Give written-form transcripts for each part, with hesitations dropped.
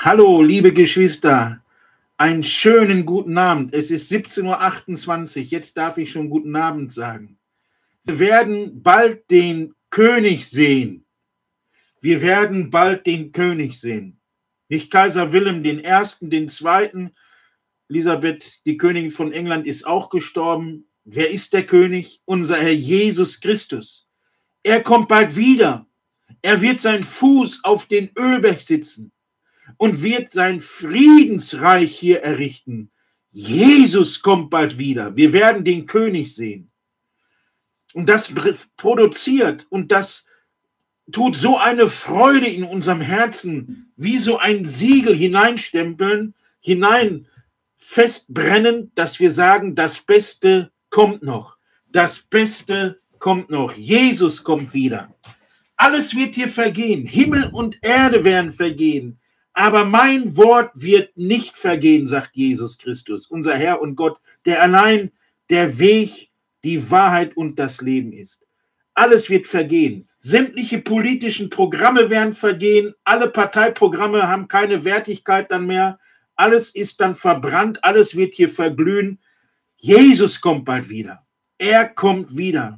Hallo, liebe Geschwister, einen schönen guten Abend. Es ist 17:28 Uhr, jetzt darf ich schon guten Abend sagen. Wir werden bald den König sehen. Wir werden bald den König sehen. Nicht Kaiser Wilhelm I., den Zweiten. Elisabeth, die Königin von England, ist auch gestorben. Wer ist der König? Unser Herr Jesus Christus. Er kommt bald wieder. Er wird seinen Fuß auf den Ölberg sitzen und wird sein Friedensreich hier errichten. Jesus kommt bald wieder. Wir werden den König sehen. Und das produziert und das tut so eine Freude in unserem Herzen, wie so ein Siegel hineinstempeln, hinein festbrennen, dass wir sagen, das Beste kommt noch. Das Beste kommt noch. Jesus kommt wieder. Alles wird hier vergehen. Himmel und Erde werden vergehen. Aber mein Wort wird nicht vergehen, sagt Jesus Christus, unser Herr und Gott, der allein der Weg, die Wahrheit und das Leben ist. Alles wird vergehen. Sämtliche politischen Programme werden vergehen. Alle Parteiprogramme haben keine Wertigkeit dann mehr. Alles ist dann verbrannt. Alles wird hier verglühen. Jesus kommt bald wieder. Er kommt wieder.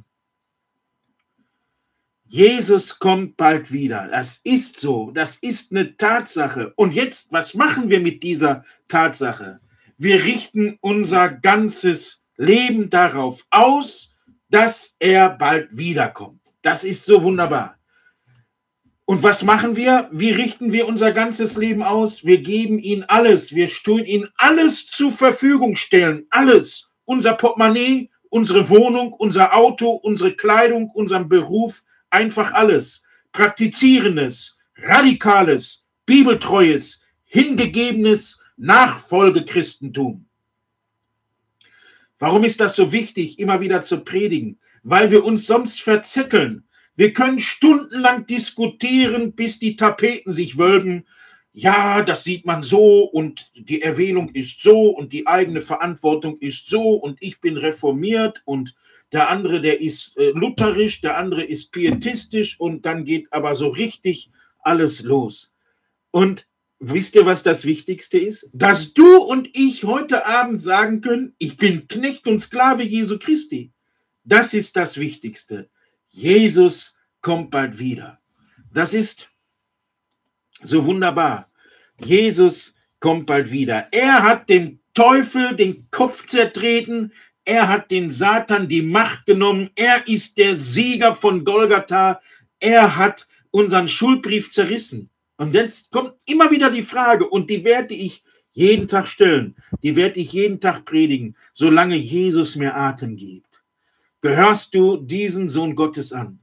Jesus kommt bald wieder. Das ist so. Das ist eine Tatsache. Und jetzt, was machen wir mit dieser Tatsache? Wir richten unser ganzes Leben darauf aus, dass er bald wiederkommt. Das ist so wunderbar. Und was machen wir? Wie richten wir unser ganzes Leben aus? Wir geben ihm alles. Wir tun ihm alles zur Verfügung stellen. Alles. Unser Portemonnaie, unsere Wohnung, unser Auto, unsere Kleidung, unseren Beruf. Einfach alles. Praktizierendes, radikales, bibeltreues, hingegebenes Nachfolgechristentum. Warum ist das so wichtig, immer wieder zu predigen? Weil wir uns sonst verzetteln. Wir können stundenlang diskutieren, bis die Tapeten sich wölben. Ja, das sieht man so und die Erwählung ist so und die eigene Verantwortung ist so und ich bin reformiert und der andere, der ist lutherisch, der andere ist pietistisch und dann geht aber so richtig alles los. Und wisst ihr, was das Wichtigste ist? Dass du und ich heute Abend sagen können, ich bin Knecht und Sklave Jesu Christi. Das ist das Wichtigste. Jesus kommt bald wieder. Das ist so wunderbar. Jesus kommt bald wieder. Er hat dem Teufel den Kopf zertreten. Er hat den Satan die Macht genommen. Er ist der Sieger von Golgatha. Er hat unseren Schuldbrief zerrissen. Und jetzt kommt immer wieder die Frage, und die werde ich jeden Tag stellen. Die werde ich jeden Tag predigen, solange Jesus mir Atem gibt. Gehörst du diesen Sohn Gottes an?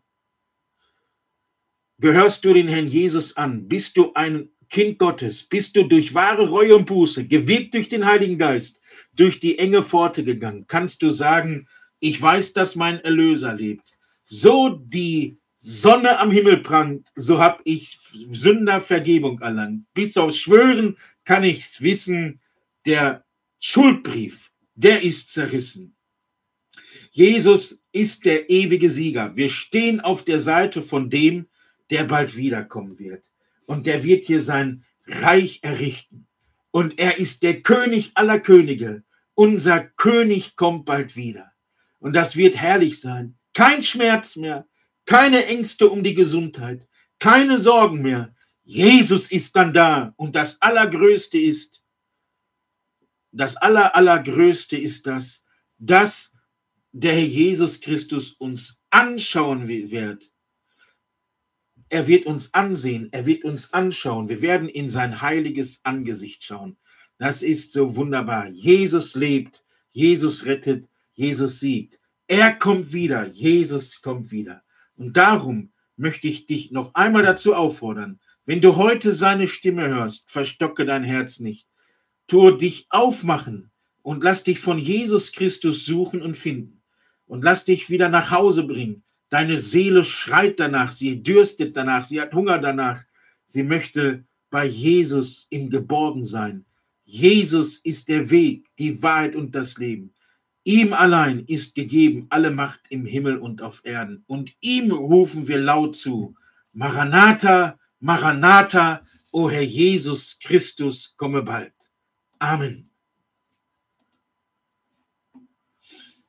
Gehörst du den Herrn Jesus an? Bist du ein Kind Gottes? Bist du durch wahre Reue und Buße, gewirkt durch den Heiligen Geist, durch die enge Pforte gegangen? Kannst du sagen, ich weiß, dass mein Erlöser lebt. So die Sonne am Himmel prangt, so habe ich Sünder Vergebung erlangt. Bis aufs Schwören kann ich wissen, der Schuldbrief, der ist zerrissen. Jesus ist der ewige Sieger. Wir stehen auf der Seite von dem, der bald wiederkommen wird. Und der wird hier sein Reich errichten. Und er ist der König aller Könige. Unser König kommt bald wieder. Und das wird herrlich sein. Kein Schmerz mehr, keine Ängste um die Gesundheit, keine Sorgen mehr. Jesus ist dann da. Und das Allergrößte ist, Allergrößte ist das, dass der Herr Jesus Christus uns anschauen wird. Er wird uns ansehen, er wird uns anschauen. Wir werden in sein heiliges Angesicht schauen. Das ist so wunderbar. Jesus lebt, Jesus rettet, Jesus siegt. Er kommt wieder, Jesus kommt wieder. Und darum möchte ich dich noch einmal dazu auffordern, wenn du heute seine Stimme hörst, verstocke dein Herz nicht. Tue dich aufmachen und lass dich von Jesus Christus suchen und finden. Und lass dich wieder nach Hause bringen. Deine Seele schreit danach, sie dürstet danach, sie hat Hunger danach. Sie möchte bei Jesus im Geborgen sein. Jesus ist der Weg, die Wahrheit und das Leben. Ihm allein ist gegeben alle Macht im Himmel und auf Erden. Und ihm rufen wir laut zu. Maranatha, Maranatha, O Herr Jesus Christus, komme bald. Amen.